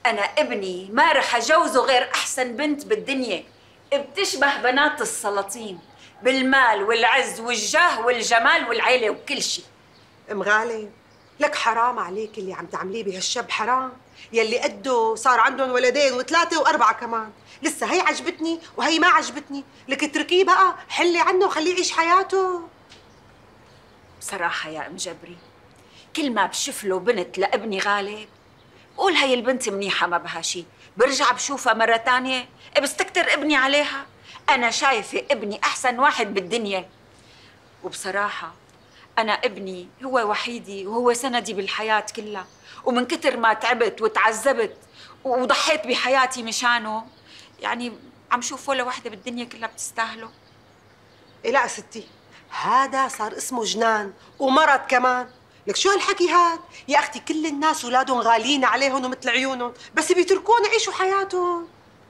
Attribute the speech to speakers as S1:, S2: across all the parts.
S1: أنا ابني ما رح أجوزه غير أحسن بنت بالدنيا، بتشبه بنات السلاطين بالمال والعز والجاه والجمال والعيلة وكل شيء.
S2: ام غالب، لك حرام عليك اللي عم تعمليه بهالشاب، حرام. يلي قده صار عندهم ولدين وثلاثة وأربعة كمان، لسه هي عجبتني وهي ما عجبتني، لك اتركيه بقى، حلي عنه وخليه يعيش حياته.
S1: بصراحة يا أم جبري، كل ما بشوف له بنت لابني غالب بقول هي البنت منيحة ما بها شي، برجع بشوفها مرة تانية بستكتر ابني عليها. أنا شايفة ابني أحسن واحد بالدنيا، وبصراحة أنا ابني هو وحيدي وهو سندي بالحياة كلها، ومن كتر ما تعبت وتعذبت وضحيت بحياتي مشانه، يعني عم شوف ولا وحدة بالدنيا كلها بتستاهله.
S2: إيه لا ستي، هذا صار اسمه جنان ومرض كمان. لك شو هالحكي هاد؟ يا أختي كل الناس أولادهم غاليين عليهم ومثل عيونهم، بس بيتركون يعيشوا حياتهم.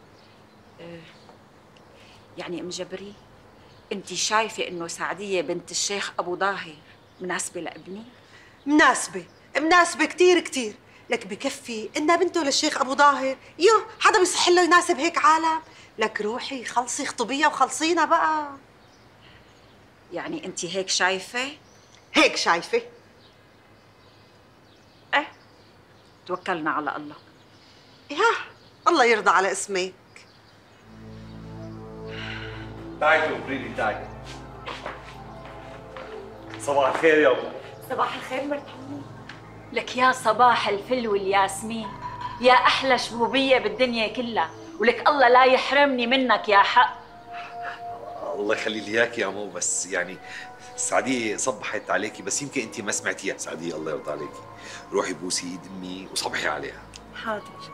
S1: يعني أم جبري، أنت شايفة إنه سعدية بنت الشيخ أبو ظاهر مناسبة لابني؟
S2: مناسبة، مناسبة كتير كتير. لك بكفي إنها بنته للشيخ أبو ظاهر، حدا بيصح له يناسب هيك عالم؟ لك روحي خلصي خطبيها وخلصينا بقى.
S1: يعني أنت هيك شايفة؟
S2: هيك شايفة.
S1: إيه، توكلنا على الله.
S2: الله يرضى على اسمك.
S3: تعي فريدي تعي. صباح الخير يا ابو.
S1: صباح الخير مرحبا. لك يا صباح الفل والياسمين، يا أحلى شبوبية بالدنيا كلها، ولك الله لا يحرمني منك يا حق.
S3: الله يخلي لي اياك يا مو، بس يعني سعدية صبحت عليكي، بس يمكن انت ما سمعتيها. سعدية الله يرضى عليكي، روحي بوسي ايد امي وصبحي عليها.
S1: حاضر.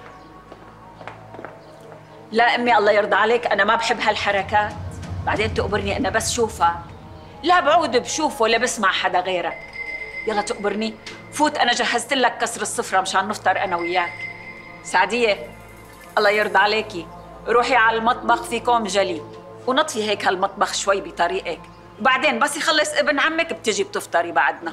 S1: لا أمي الله يرضى عليك، أنا ما بحب هالحركات، بعدين تقبرني أنا بس شوفها، لا بعود بشوفه ولا بسمع حدا غيرك. يلا تقبرني، فوت أنا جهزت لك كسر السفرة مشان نفطر أنا وياك. سعدية الله يرضى عليكي، روحي على المطبخ في كوم جلي ونطفي هيك هالمطبخ شوي بطريقك، وبعدين بس يخلص ابن عمك بتجي بتفطري بعدنا.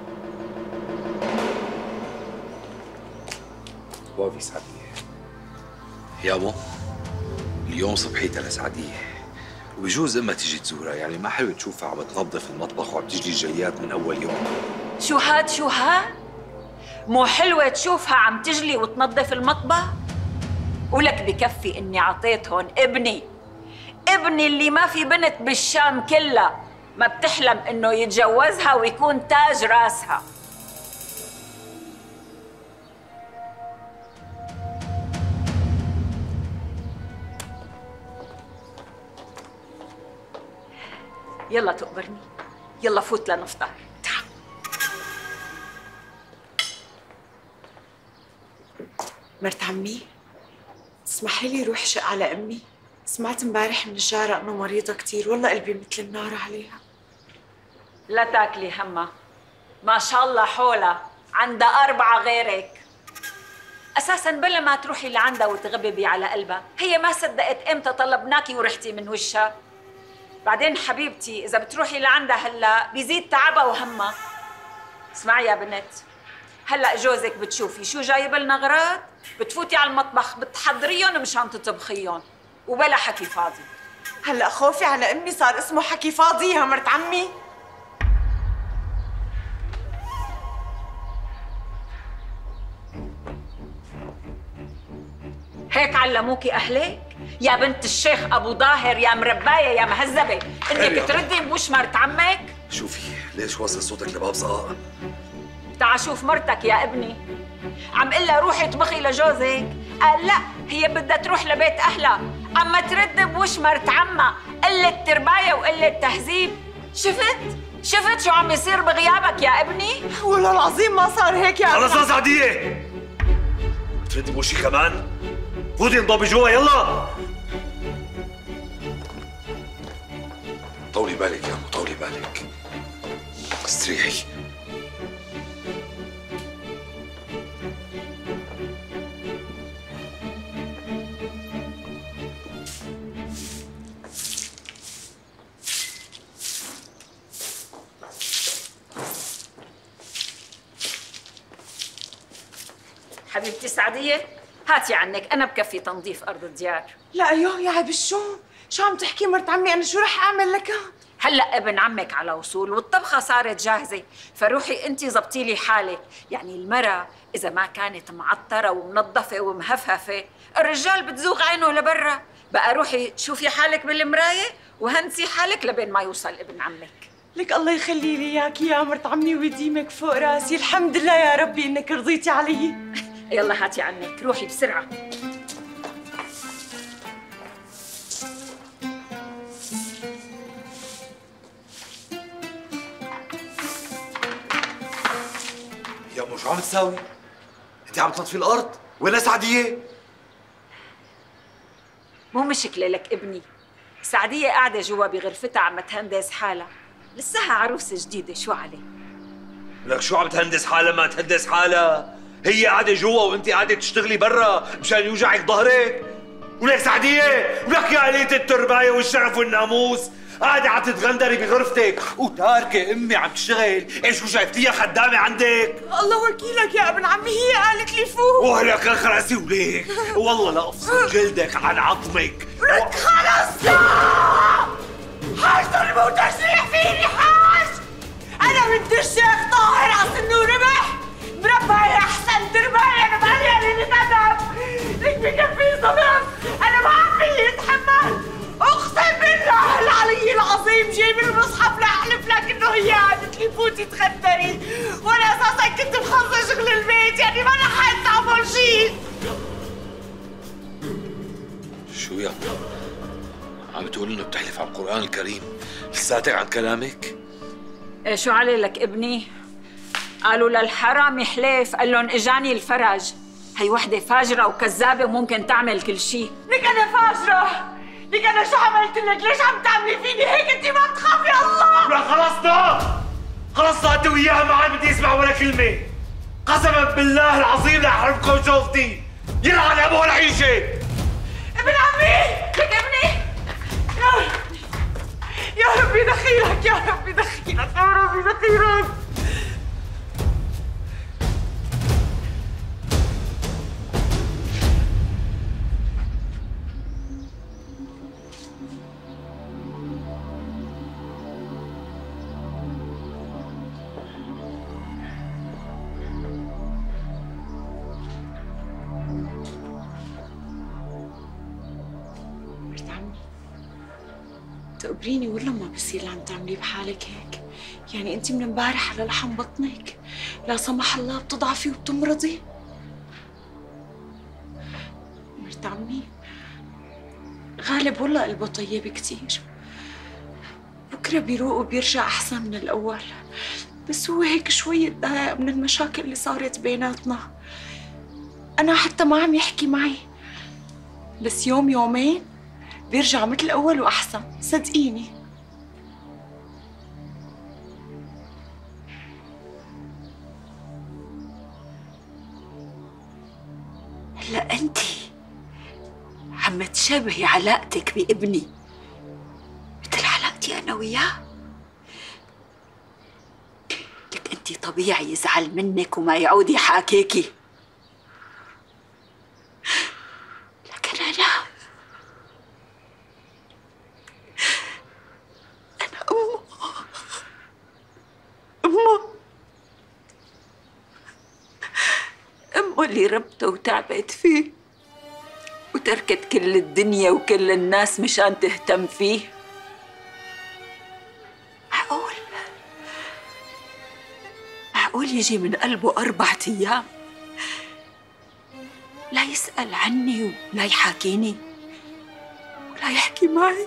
S3: وافي سعدية يا مو، اليوم صبحيتها لسعدية، وبجوز امها تيجي تزورها، يعني ما حلو تشوفها عم تنظف المطبخ وعم تجلي الجليات من اول يوم.
S1: شو هاد؟ مو حلوة تشوفها عم تجلي وتنظف المطبخ؟ ولك بكفي اني عطيتهم ابني اللي ما في بنت بالشام كلها ما بتحلم انه يتجوزها ويكون تاج راسها. يلا تقبرني، يلا فوت لنفطر. تعال.
S4: مرت عمي، اسمحي لي روح شق على امي. سمعت امبارح من الجارة انه مريضة كثير، والله قلبي مثل النار عليها.
S1: لا تاكلي همها، ما شاء الله حولها عندها 4 غيرك. اساسا بلا ما تروحي لعندها وتغببي على قلبها، هي ما صدقت امتى طلبناكي ورحتي من وشها. بعدين حبيبتي اذا بتروحي لعندها هلا بيزيد تعبها وهمها. اسمعي يا بنت، هلا جوزك بتشوفي شو جايب لنا غراض، بتفوتي على المطبخ بتحضريهم مشان تطبخيهم، وبلا حكي فاضي.
S4: هلا خوفي على امي صار اسمه حكي فاضي يا مرت عمي.
S1: هيك علموكي اهلك؟ يا بنت الشيخ ابو ظاهر، يا مربايه يا مهذبه، انك تردي بوش مرت عمك؟
S3: شوفي ليش واصل صوتك لباب صقاق؟
S1: تعال شوف مرتك يا ابني، عم قلها روحي اطبخي لجوزك، قال لا هي بدها تروح لبيت اهلها، اما ترد بوش مرت عمها، قلة تربايه وقلة تهذيب. شفت شو عم يصير بغيابك يا ابني؟
S4: والله العظيم ما صار هيك يا
S3: خلص يا سعدية، بتردي بوشي كمان؟ فوتي انضبي جوا يلا. طولي بالك يا مو، طولي بالك، استريحي.
S1: حبيبتي سعدية، هاتي عنك، أنا بكفي تنظيف أرض الديار.
S4: لا يا عيب شو عم تحكي مرت عمي؟ أنا شو رح أعمل لك؟
S1: هلا ابن عمك على وصول والطبخة صارت جاهزة، فروحي انت زبطي لي حالك، يعني المرأة إذا ما كانت معطرة ومنظفة ومهفهفة، الرجال بتزوغ عينه لبرا، بقى روحي شوفي حالك بالمراية وهنسي حالك لبين ما يوصل ابن عمك.
S4: لك الله يخلي لي اياكي يا مرت عمي ويديمك فوق راسي، الحمد لله يا ربي انك رضيتي علي.
S1: يلا هاتي عنك، روحي بسرعة.
S3: يا مو شو عم تساوي؟ انت عم تنظفي الارض؟ وين سعديه؟
S1: مو مشكلة لك ابني، سعدية قاعدة جوا بغرفتها عم تهندس حالها، لسها عروسة جديدة، شو عليه؟
S3: لك شو عم تهندس حالها؟ ما تهندس حالها، هي قاعدة جوا وانت قاعدة تشتغلي برا مشان يوجعك ظهرك. ولك سعدية، ولك يا قليلة الترباية والشرف والناموس، قاعدة عم تتغندري بغرفتك وتاركة امي عم تشتغل، ايش شايفتيها خدامة عندك؟
S4: الله وكيلك يا ابن عمي، هي قالت لي فوق.
S3: وهلك اخرسي وليك، والله لا افصل جلدك عن عظمك.
S4: ولك خلص لا! حاج ضربه وتشريح فيني حاج! أنا بنت الشيخ طاهر أصل ربح، مربعي أحسن ترباية، أنا مالي اللي ندم، لك بكفي صدف، أنا ما عم فيي أتحمل، أقسم بالله العلي العظيم جايب المصحف لأحلف لك إنه هي قعدت لي فوتي تخدري، وأنا أساسا كنت مخلصة شغل البيت، يعني ما لحقت أعمل شيء.
S3: شو يا ابو؟ عم بتقولي انه بتحلف على القرآن الكريم، لساتك عن كلامك؟
S1: إيه شو علي لك ابني؟ قالوا للحرام حليف، قال لهم اجاني الفرج، هي وحدة فاجرة وكذابة وممكن تعمل كل شيء.
S4: لك أنا فاجرة، لك أنا شو عملت لك؟ ليش عم تعملي فيني هيك؟ أنت ما بتخافي الله؟
S3: لا خلصنا انت وياها، ما عاد بدي اسمع ولا كلمة، قسما بالله العظيم لاحرمكم شوفتي، يلعن ابو العيشة.
S4: ابن عمي، لك ابني، يا ربي دخيلك، يا ربي دخيلك، يا ربي دخيلك. تقبريني والله ما بصير اللي عم تعمليه بحالك هيك، يعني انت من امبارح على لحم بطنك لا سمح الله بتضعفي وبتمرضي. مرت عمي غالب والله قلبه طيب كتير، بكره بيروق وبيرجع احسن من الاول، بس هو هيك شوية دقايق من المشاكل اللي صارت بيناتنا، انا حتى ما عم يحكي معي، بس يوم يومين بيرجع مثل الأول وأحسن، صدقيني.
S1: هلا أنتِ عم تشبهي علاقتك بابني مثل علاقتي أنا وياه. لك أنتِ طبيعي يزعل منك وما يعود يحاكيكي، لكن أنا أمه اللي ربته وتعبت فيه وتركت كل الدنيا وكل الناس مشان تهتم فيه. معقول يجي من قلبه 4 أيام لا يسأل عني ولا يحاكيني ولا يحكي معي؟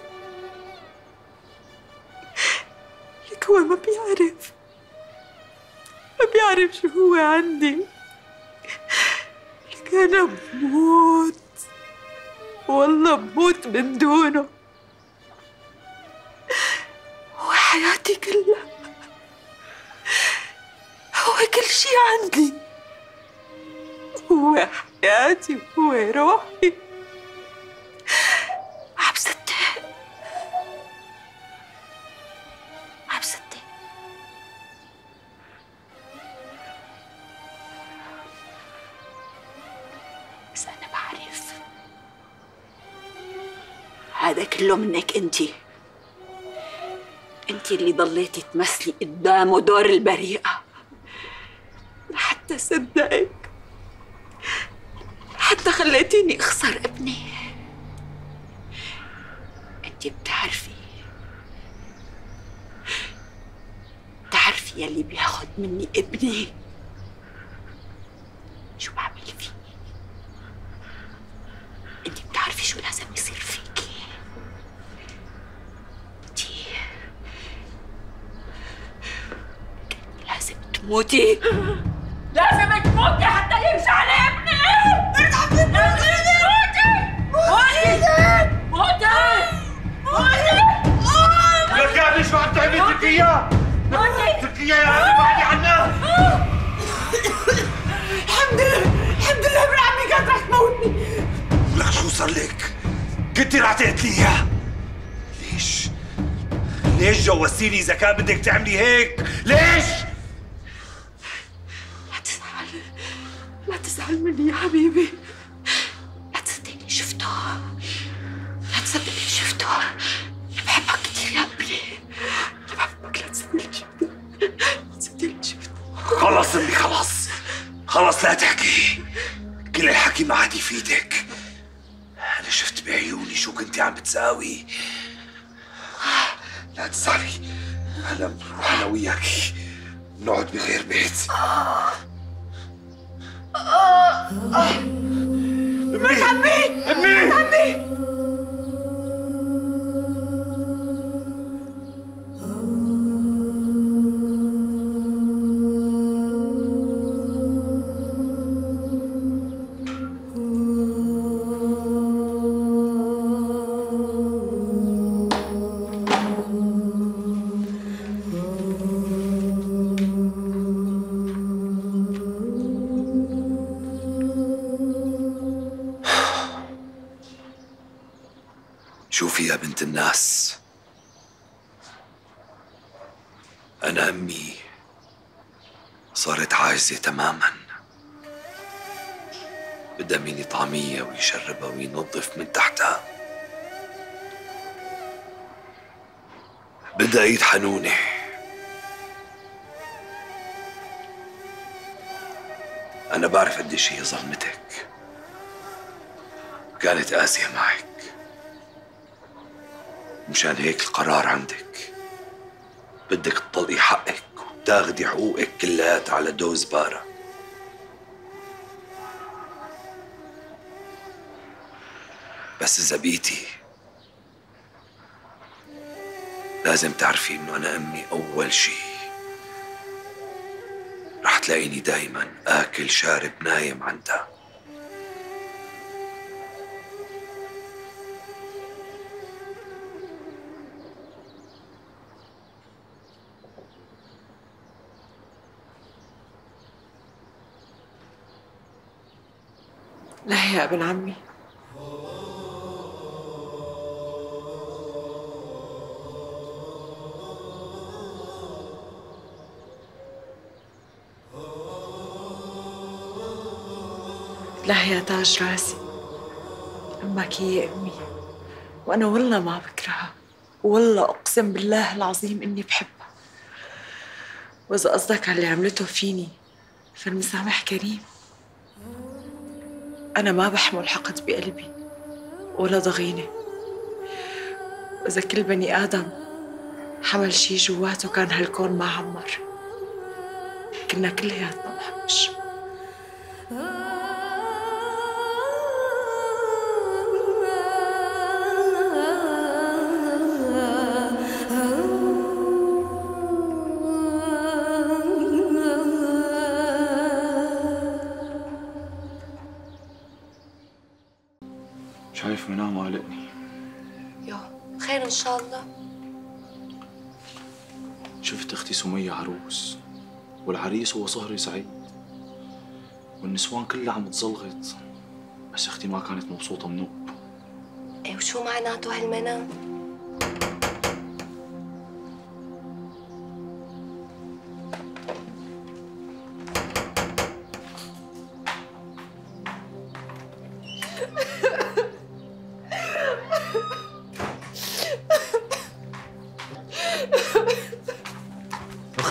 S1: لك هو ما بيعرف شو هو عندي، لك أنا بموت والله بموت من دونه، هو حياتي كلها، هو كل شي عندي، هو حياتي وهو روحي. عم صدق بس أنا هذا كله منك انت اللي ضليتي تمثلي قدامه دور البريئة لحتى صدقك، حتى خليتيني اخسر ابني. انت بتعرفي يلي بياخد مني ابني شو بعمل فيه؟ انت بتعرفي شو لازم يصير فيكي؟ انت لازم تموتي، لازم تموتي حتى يرجع لي ابني. موتي
S3: لك يا ابني شو عم تعملي؟ تركيا تركيا يا عمي بعدي عنا.
S4: الحمد لله ابن عمي كانت رح تموتني.
S3: لك شو صار لك؟ كنتي رح تقتلي اياه. ليش جوزتيني اذا كان بدك تعملي هيك؟ ليش؟
S1: لا تزعل مني يا حبيبي. لا تصدقني شفته، لا تصدقني شفته. أنا بحبك كثير يا ابني، أنا بحبك. لا تصدقني شفته، لا تصدقني شفته.
S3: خلص امي خلص لا تحكي. كل الحكي ما عاد يفيدك. أنا شفت بعيوني شو كنتي عم بتساوي. لا تزعلي، هلا بنروح أنا وياكي نقعد بغير بيت. أمي شوفي يا بنت الناس، أنا أمي صارت عاجزة تماماً. بدها مين يطعميها ويشربها وينظف من تحتها. بدها ايد حنونة. أنا بعرف قديش هي ظلمتك، كانت قاسية معك. مشان هيك القرار عندك، بدك تطلقي حقك وتاخدي حقوقك كلياتها على دوز بارة. بس إذا بقيتي لازم تعرفي إنه أنا أمي أول شي رح تلاقيني دايما آكل شارب نايم عندها.
S1: لا يا ابن عمي، لا يا تاج راسي. أمك هي أمي، وأنا والله ما بكرهها، والله أقسم بالله العظيم إني بحبها. وإذا قصدك على اللي عملته فيني فالمسامح كريم. أنا ما بحمل حقد بقلبي ولا ضغينة، وإذا كل بني آدم حمل شي جواته كان هالكون ما عمر، كنا كلياتنا نحبش.
S5: شايف منام قلقني.
S6: يو خير ان شاء الله.
S5: شفت اختي سمية عروس، والعريس هو صهري سعيد، والنسوان كلها عم تزلغط، بس اختي ما كانت مبسوطة منوب.
S6: ايه وشو معناته هالمنام؟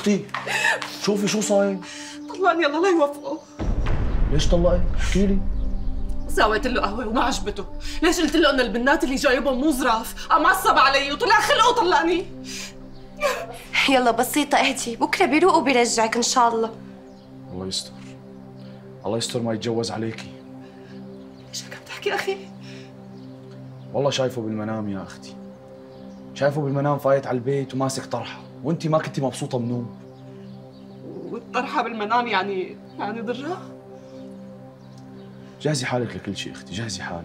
S5: اختي شوفي شو صاير.
S7: طلقني الله لا يوفقه.
S5: ليش طلقت؟ احكي لي.
S7: سويت له قهوه وما عجبته، ليش قلت له انه البنات اللي جايبهم مو ظراف، قام عصب علي وطلع خلقه وطلقني.
S6: يلا بسيطة اهدي، بكرة بيروق وبيرجعك إن شاء الله.
S5: الله يستر، الله يستر ما يتجوز عليكي.
S7: ليش هيك عم تحكي أخي؟
S5: والله شايفه بالمنام يا أختي، شايفه بالمنام فايت على البيت وماسك طرحة، وأنتِ ما كنتي مبسوطة منه.
S7: والطرحة بالمنام يعني ضرها؟
S5: جهزي حالك لكل شيء أختي، جهزي حالك.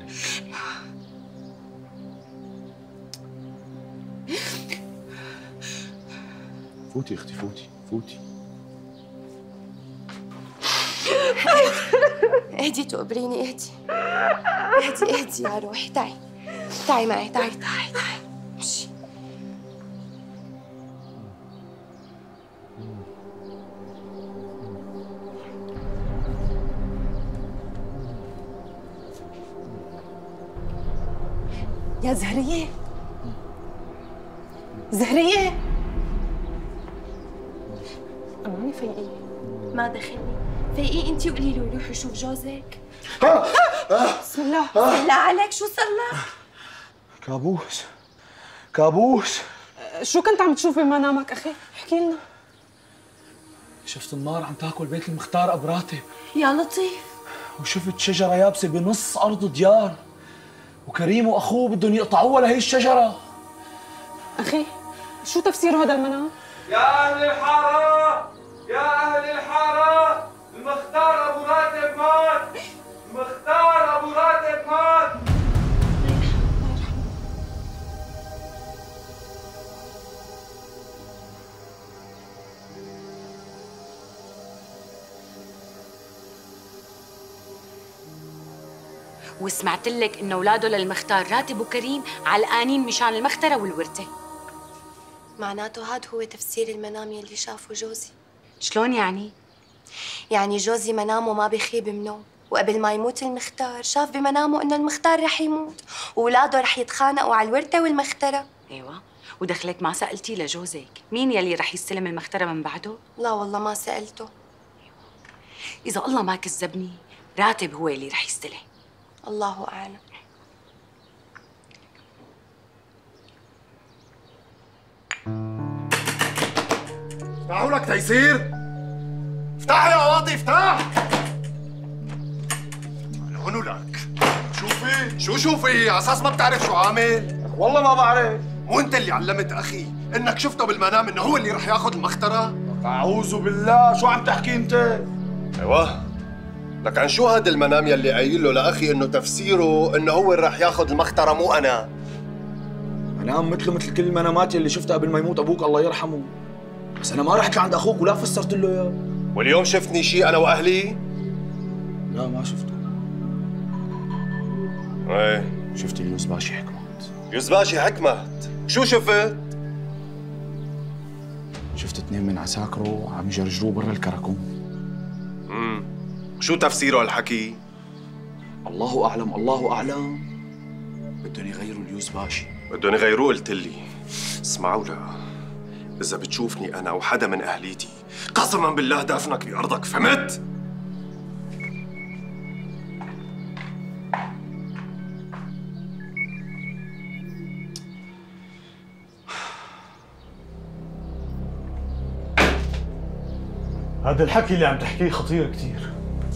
S5: فوتي أختي، فوتي فوتي.
S6: اهدي تقبريني، اهدي اهدي اهدي يا روحي. تعي معي، تعي امشي.
S7: يا زهرية، زهرية أماني فيقي.
S6: ما دخلني، فيقي انتي وقولي له روحي شوف جوزك. بسم الله بسم الله عليك، شو صار لك؟
S5: كابوس كابوس.
S7: شو كنت عم تشوف بمنامك أخي؟ احكي لنا.
S5: شفت النار عم تاكل بيت المختار أبو راتب،
S6: يا لطيف.
S5: وشفت شجرة يابسة بنص أرض ديار، وكريم وأخوه بدهم يقطعوها لهي الشجرة.
S7: أخي شو تفسير هذا المنام؟
S3: يا أهل الحارة، يا أهل الحارة، المختار أبو راتب مات، المختار أبو راتب مات.
S8: وسمعت لك إن أولاده للمختار راتب وكريم علقانين مشان المخترة والورثة.
S6: معناته هاد هو تفسير المنام يلي شافه جوزي.
S8: شلون يعني؟
S6: يعني جوزي منامه ما بيخيب منه، وقبل ما يموت المختار شاف بمنامه انه المختار رح يموت واولاده رح يتخانقوا على الورثة والمخترة.
S8: ايوه، ودخلك ما سألتي لجوزك مين يلي رح يستلم المخترة من بعده؟
S6: لا والله ما سألته.
S8: إذا الله ما كذبني راتب هو اللي رح يستلم.
S6: الله أعلم.
S9: افتحوا لك تيسير، افتح يا قاضي افتح. هونو لك. شوفي على اساس ما بتعرف شو عامل.
S5: والله ما بعرف.
S9: مو انت اللي علمت اخي انك شفته بالمنام انه هو اللي رح ياخذ المخترة؟
S5: أعوذ بالله، شو عم تحكي أنت؟
S9: ايوه، لك عن شو هذا المنام يلي قايل له لاخي انه تفسيره انه هو اللي رح ياخذ المخترة مو انا؟
S5: منام مثل كل المنامات اللي شفتها قبل ما يموت أبوك الله يرحمه، بس أنا ما رحت لعند أخوك ولا فسرت له إياه.
S9: واليوم شفتني شيء انا واهلي؟
S5: لا ما شفته.
S9: ايه
S5: شفت اليوزباشي حكمت.
S9: يوزباشي حكمت، شو شفت؟
S5: شفت 2 من عساكره عم يجرجروه برا الكراكون.
S9: شو تفسيره هالحكي؟
S5: الله أعلم الله أعلم. بدهم يغيروا اليوزباشي.
S9: بدهم يغيروه قلت لي. اسمعوا لا، إذا بتشوفني أنا أو حدا من أهليتي قسماً بالله دافنك بأرضك، فهمت؟
S10: هذا الحكي اللي عم تحكيه خطير كثير.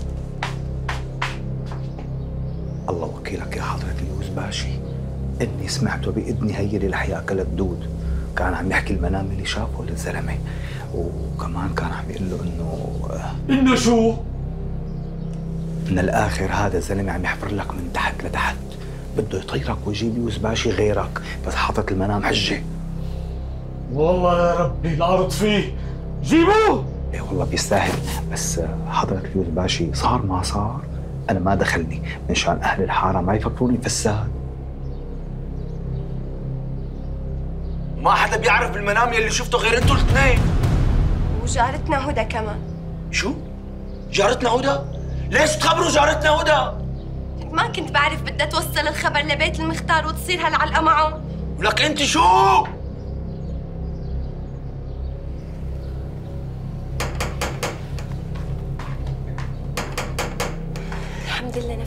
S11: الله وكيلك يا حضرة اليوزباشي، إني سمعته بإذني هي اللي رح ياكلها الدود. كان عم يحكي المنام اللي شافه للزلمة، وكمان كان عم يقول له
S10: إنه شو؟
S11: من الآخر هذا الزلمة عم يحفر لك من تحت لتحت، بده يطيرك ويجيب يوزباشي غيرك، بس حاطط المنام حجة.
S10: والله يا ربي العرض فيه، جيبوه!
S11: ايه والله بيستاهل، بس حضرة اليوزباشي صار ما صار أنا ما دخلني، من شان أهل الحارة ما يفكروني فساد.
S5: ما حدا بيعرف بالمنام يلي شفته غير انتوا الاثنين.
S6: وجارتنا هدى كمان.
S5: شو؟ جارتنا هدى؟ ليش تخبروا جارتنا هدى؟
S6: ما كنت بعرف بدها توصل الخبر لبيت المختار وتصير هالعلقة معه.
S5: ولك انت شو؟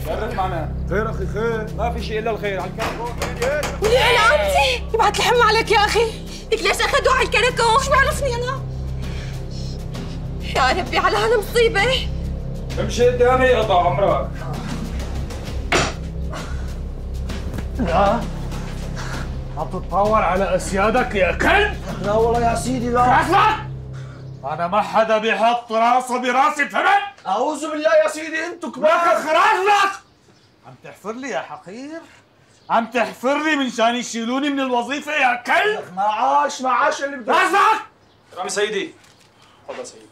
S12: شرف معنا. خير اخي خير، ما في شيء الا الخير. على الكركون
S7: وليه يا عمتي؟ يبعت الحم عليك يا اخي. لك ليش اخذوه على الكركون؟ شو بعرفني انا؟ يا ربي على هالمصيبه.
S12: امشي قدامي قطع عمرك.
S10: لا عم تتطاول على اسيادك يا كلب؟
S12: لا والله يا سيدي لا.
S10: راسك! انا ما حدا بيحط راسه براسي، فهمت؟
S12: اعوذ بالله يا سيدي، انتوا كبار.
S10: خراج لك! عم تحفر لي يا حقير؟ عم تحفر لي من شان يشيلوني من الوظيفه يا كلب؟
S12: معاش اللي بدك.
S10: راسك!
S12: رامي سيدي. تفضل سيدي.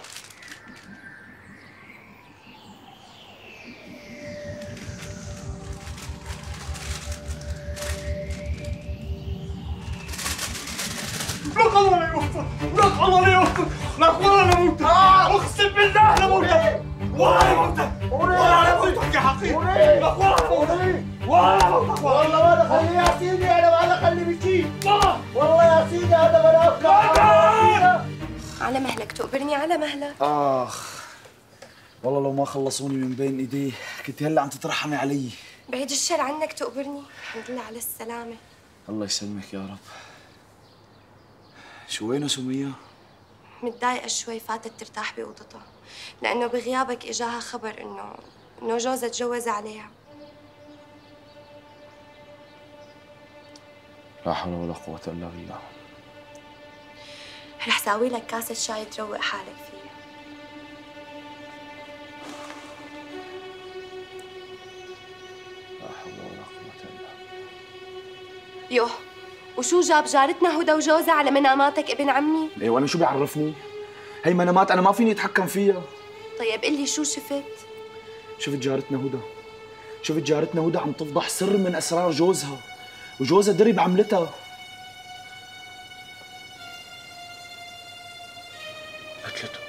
S10: لك الله لا يوفق، لك الله لا يوفق، لك والله لموتك، اقسم بالله لموتك، والله لموتك، والله لموتك يا حقير، لك والله لموتك،
S12: والله ما دخلني يا سيدي، انا ما دخلني بشيء. والله يا سيدي هذا منافق.
S6: على مهلك تقبرني، على مهلك.
S5: والله لو ما خلصوني من بين ايديه كنت هلا عم تترحمي علي.
S6: بعيد الشر عنك تقبرني. الحمد لله على السلامه.
S5: الله يسلمك يا رب. شو وينه سمية؟
S6: متضايقة شوي، فاتت ترتاح بأوضتها لأنه بغيابك إجاها خبر إنه جوزها تجوز عليها.
S5: لا حول ولا قوة إلا بالله.
S6: رح ساوي لك كاسة شاي تروق حالك فيها.
S5: لا حول ولا قوة إلا بالله.
S6: يوه، وشو جاب جارتنا هدى وجوزها على مناماتك ابن عمي؟
S5: ايه وانا شو بيعرفني؟ هي منامات انا ما فيني اتحكم فيها.
S6: طيب قل لي شو شفت؟
S5: شفت جارتنا هدى. شفت جارتنا هدى عم تفضح سر من اسرار جوزها، وجوزها دري بعملتها. قتلته.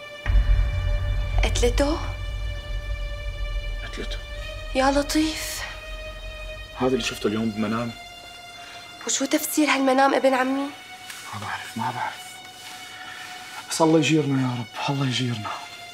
S6: قتلته؟
S5: قتلته.
S6: يا لطيف.
S5: هذا اللي شفته اليوم بمنامي.
S6: وشو تفسير هالمنام ابن عمي؟
S5: ما بعرف بس الله يجيرنا يا رب، الله يجيرنا.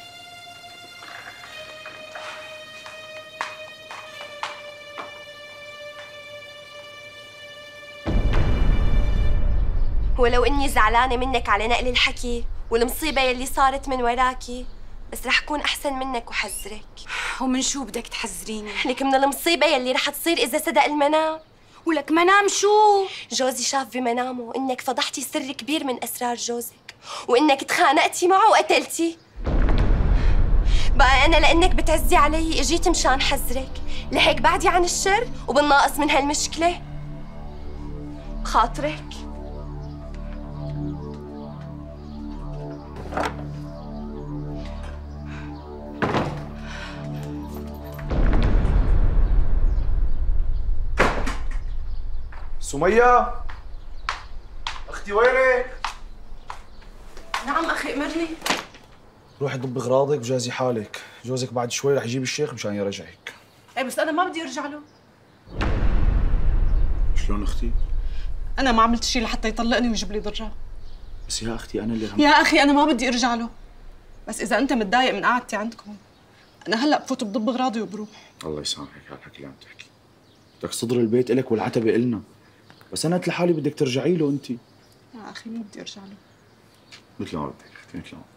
S6: ولو اني زعلانه منك على نقل الحكي والمصيبه يلي صارت من وراكي، بس رح كون احسن منك وحذرك.
S8: ومن شو بدك تحذريني؟
S6: لك من المصيبه يلي رح تصير اذا صدق المنام.
S8: ولك منام شو؟
S6: جوزي شاف بمنامه انك فضحتي سر كبير من اسرار جوزك، وانك تخانقتي معه وقتلتي. بقى انا لانك بتعزي علي اجيت مشان حذرك، لهيك بعدي عن الشر وبالناقص من هالمشكله. خاطرك.
S5: سمية اختي وينك؟
S7: نعم اخي امرني.
S5: روحي ضبي اغراضك وجهزي حالك، جوزك بعد شوي رح يجيب الشيخ مشان يرجعك.
S7: ايه بس انا ما بدي ارجع له.
S5: شلون اختي؟
S7: انا ما عملت شيء لحتى يطلقني ويجيب لي ضرة.
S5: بس يا اختي انا اللي
S7: يا اخي انا ما بدي ارجع له، بس اذا انت متضايق من قعدتي عندكم انا هلا بفوت بضب اغراضي وبروح.
S5: الله يسامحك على الحكي اللي عم تحكي. بدك صدر البيت الك والعتبه النا، بس انا قلت لحالي بدك ترجعي له انت.
S7: يا اخي ما بدي ارجع له.
S5: مثل ما بدك اختي، مثل ما بدك.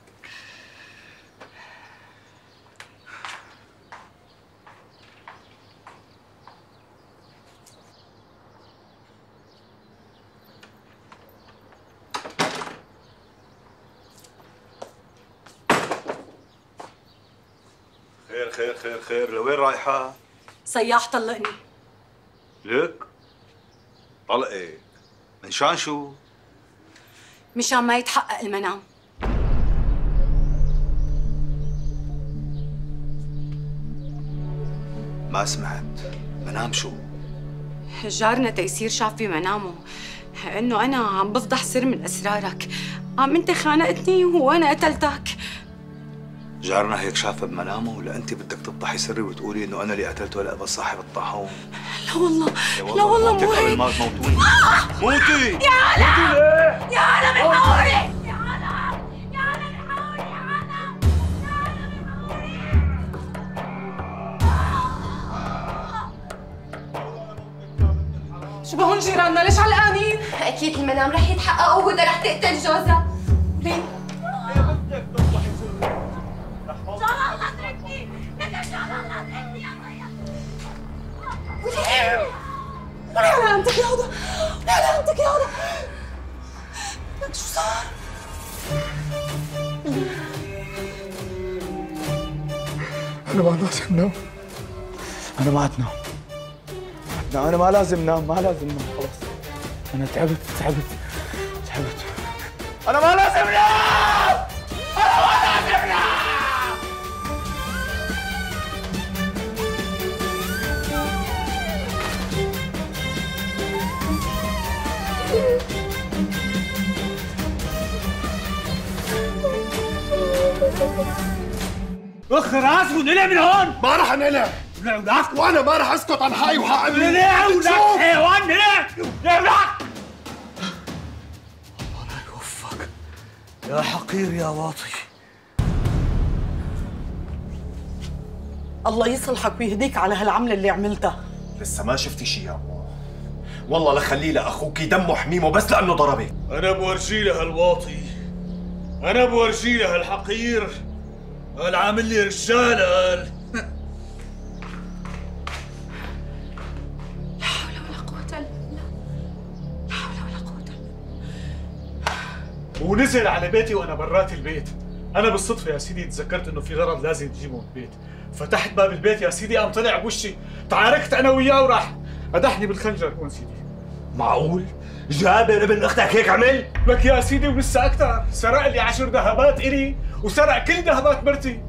S3: خير خير خير خير، لوين رايحة؟
S8: صياح طلقني.
S3: لك؟ طلقك؟ من شان شو؟
S8: مشان ما يتحقق المنام.
S5: ما سمعت، منام شو؟
S8: جارنا تيسير شاف بمنامه انه انا عم بفضح سر من اسرارك، انت خانقتني وانا قتلتك.
S5: جارنا هيك شافه بمنامه ولا انت بدك تفضحي سري وتقولي انه انا اللي قتلته ولا ابو صاحب الطاحون؟
S8: لا والله لا والله مو هيك.
S5: ما تموتوني. موتي
S8: يا عالم
S5: موتي
S8: يا عالم الحوري.
S7: شو بهون جيراننا ليش علقانين؟
S6: اكيد المنام رح يتحقق وهدى رح تقتل جوزها.
S7: ليه؟ وليه على عمتك يا هدى؟ وليه على عمتك يا هدى؟ لك شو صار؟
S10: أنا ما لازم نام. أنا ما أتنام. أنا ما لازم نام، ما لازم نام خلاص. أنا تعبت. أنا ما لازم نام! أنا ما لازم نام!
S12: اخ راسه نلع من هون.
S9: ما رح نلع.
S12: نلع
S9: وانا ما رح اسكت عن حقي وحق ابني.
S12: نلع ولك حيوان نلع لك.
S10: الله لا يوفقك يا حقير يا واطي.
S7: الله يصلحك ويهديك على هالعملة اللي عملتها.
S9: لسه ما شفتي شيء يا أمه. والله لخليه لأخوكي دمه حميمه بس لأنه ضربك.
S3: أنا بورجي له هالواطي، أنا بورجي له هالحقير، قال عامل لي رجال قال.
S7: لا حول ولا قوة إلا بالله. لا حول ولا قوة إلا بالله.
S10: ونزل على بيتي وأنا برات البيت. أنا بالصدفة يا سيدي تذكرت إنه في غرض لازم تجيبه من البيت. فتحت باب البيت يا سيدي قام طلع بوشي، تعاركت أنا وياه وراح أدحني بالخنجر هون سيدي.
S3: معقول؟ جابر ابن اختك هيك عمل؟
S10: لك يا سيدي ولسه أكثر، سرق لي 10 ذهبات إلي وسرق كل ذهبات مرتي.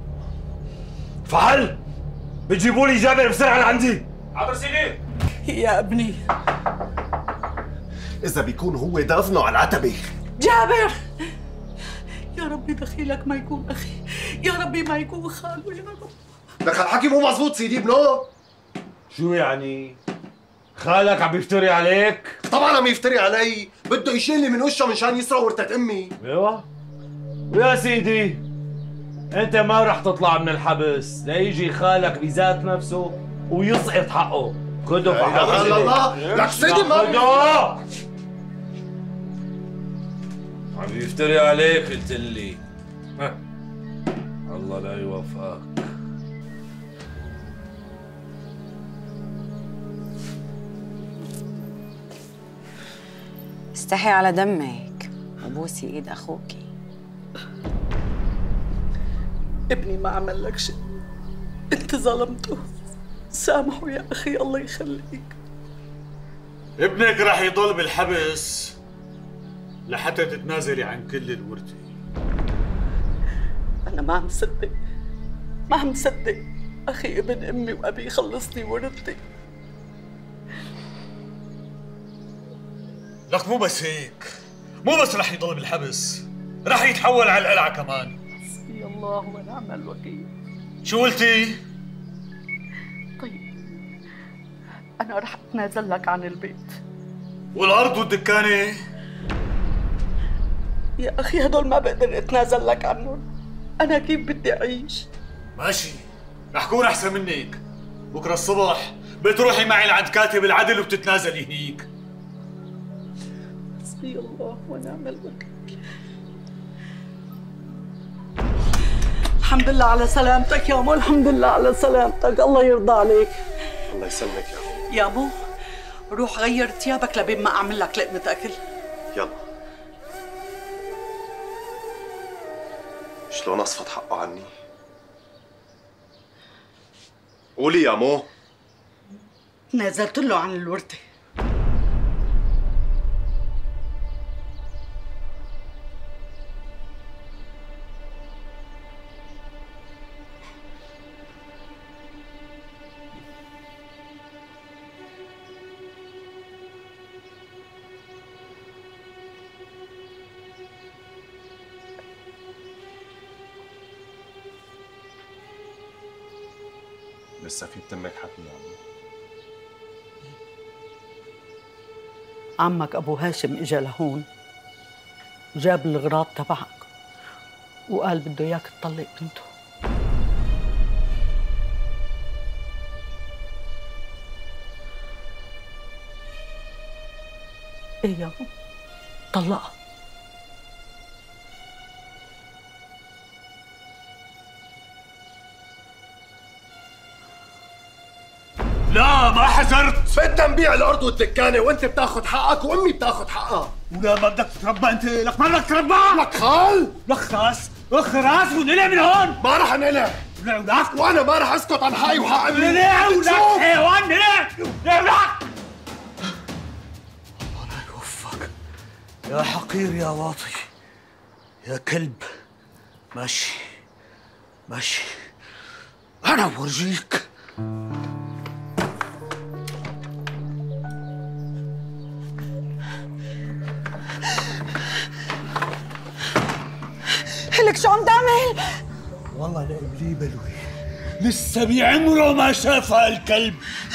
S3: فعل بتجيبوا لي جابر بسرعة لعندي.
S10: حاضر سيدي.
S7: يا ابني
S9: إذا بيكون هو دافنه على العتبة.
S7: جابر، يا ربي دخيلك ما يكون أخي، يا ربي ما يكون خاله يا رب.
S9: لك هالحكي مو مزبوط سيدي ابنه.
S3: شو يعني؟ خالك عم يفتري عليك؟
S9: طبعا عم يفتري علي، بده يشيلني من وشه منشان يسرق ورثة امي.
S3: ايوه ويا سيدي انت ما رح تطلع من الحبس ليجي خالك بذات نفسه ويسقط حقه. خده في حقه.
S9: لا الله، لك سيدي ما
S3: خده. عم يفتري عليك قلت لي. الله لا يوفقك.
S8: استحي على دمك وبوسي ايد اخوكي.
S7: ابني ما عمل لك شيء، انت ظلمته، سامحه يا اخي الله يخليك.
S10: ابنك راح يضل بالحبس لحتى تتنازلي عن كل الورثة.
S7: انا ما عم صدق، ما عم صدق اخي ابن امي وابي يخلصني ورثتي.
S10: لك مو بس هيك، مو بس رح يضل بالحبس، رح يتحول على القلعة كمان.
S7: حسبي الله ونعم الوكيل.
S10: شو قلتي؟
S7: طيب أنا رح أتنازل لك عن البيت.
S10: والأرض والدكانة؟
S7: يا أخي هدول ما بقدر أتنازل لك عنهم، أنا كيف بدي أعيش؟
S10: ماشي، رح كون أحسن منك. بكرة الصبح بتروحي معي لعند كاتب العدل وبتتنازلي هيك.
S7: حسبي الله ونعم الوكيل. الحمد لله على سلامتك يا أمو، الحمد لله على سلامتك، الله يرضى عليك.
S9: الله يسلمك يا أمو.
S7: يا أمو روح غير ثيابك لبين ما أعمل لك لقمة أكل.
S9: يلا. شلون أصفت حقه عني؟ قولي يا مو.
S7: نازلت له عن الورثة.
S9: لسه في بتمك حكي يا عمي؟
S7: عمك أبو هاشم إجا لهون وجاب الغراض تبعك وقال بده إياك تطلق بنته.
S13: ايه يابا؟ طلقها.
S10: لا ما حجرت.
S9: بدنا نبيع الارض والدكانه وانت بتاخذ حقك وامي بتاخذ حقها.
S10: ولا ما بدك تتربى انت؟ لك ما بدك تتربى؟
S9: لك خال؟
S10: لك راس ونقلع من هون.
S9: ما رح نقلع.
S10: ولك
S9: وانا ما رح اسكت عن حقي وحق امي.
S10: نقلع ولك حيوان نقلع ولك.
S12: الله لا يوفقك يا حقير يا واطي يا كلب. ماشي ماشي انا بورجيك.
S4: لك شو عم تعمل؟
S12: والله لا قبلي بلوي
S10: لسه بعمره ما شافها الكلب.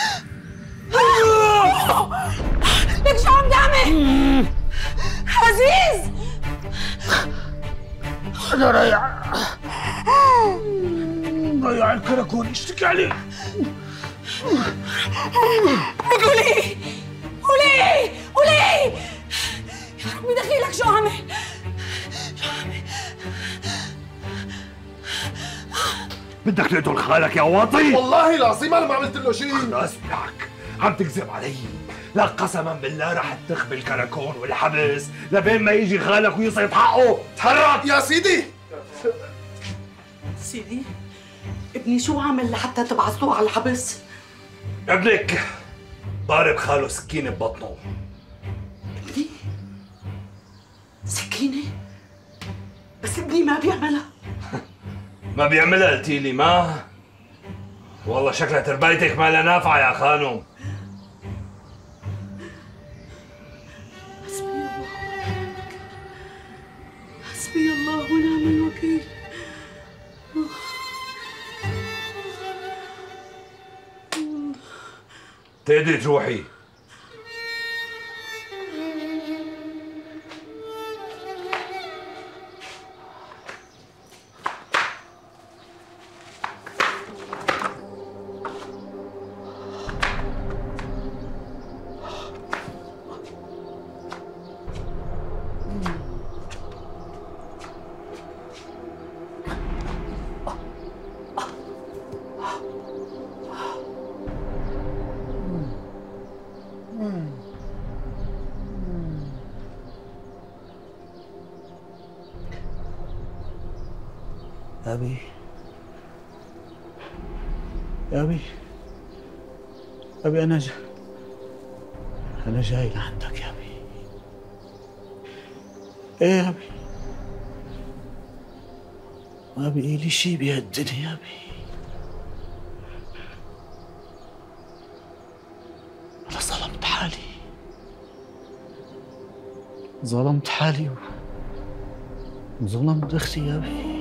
S4: لك شو عم تعمل؟ عزيز
S10: انا ضيع الكراكون اشتكي عليه.
S4: قولي يا ربي دخيلك شو عمل؟
S3: بدك تقتل خالك يا واطي؟
S9: والله العظيم انا ما عملت له شيء.
S3: خلاص بلعك عم تكذب علي. لا قسما بالله رح تخبي الكراكون والحبس لبين ما يجي خالك ويصيد حقه. تحرك
S9: يا سيدي.
S13: سيدي ابني شو عمل لحتى تبعثوه على الحبس؟
S3: ابنك ضارب خاله سكينه ببطنه.
S13: ابني؟ سكينه؟ بس ابني ما بيعملها.
S3: ما بيعملها قلتي لي ما؟ والله شكلها تربايتك ما لها نافعه يا خانم.
S13: حسبي الله ونعم الوكيل.
S3: تقدري تروحي.
S12: أبي يا أبي أنا جاي لعندك يا أبي. إيه يا أبي ما بقي لي شي بهالدنيا يا أبي. أنا ظلمت حالي وظلمت أختي يا أبي.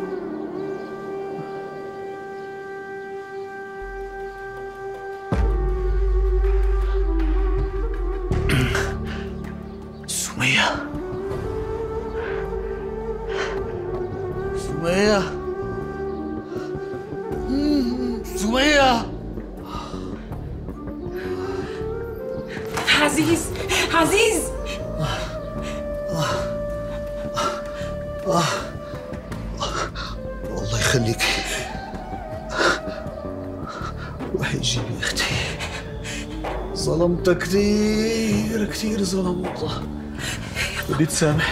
S12: سمية
S4: عزيز
S12: الله يخليك روحي جيبي اختي. ظلمتك كثير ظلمتها. بدي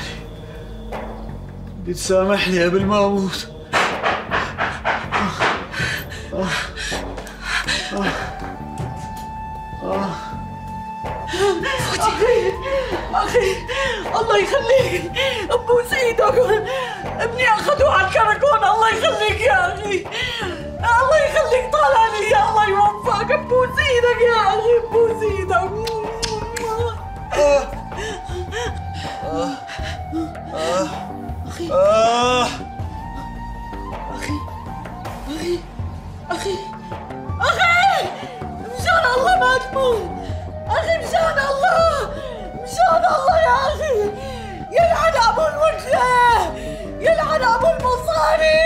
S12: تسامحني قبل ما اموت.
S4: أخي الله يخليك أبوس إيدك. ابني أخذوه على الكراكون. الله يخليك يا أخي. الله يخليك طالع لي. يا الله يوفقك. أبوس إيدك يا أخي. أبوس إيدك. أخي مشان الله ما تموت. أخي مشان الله يا أخي. يلعن أبو الوكلة. يلعن أبو المصاري.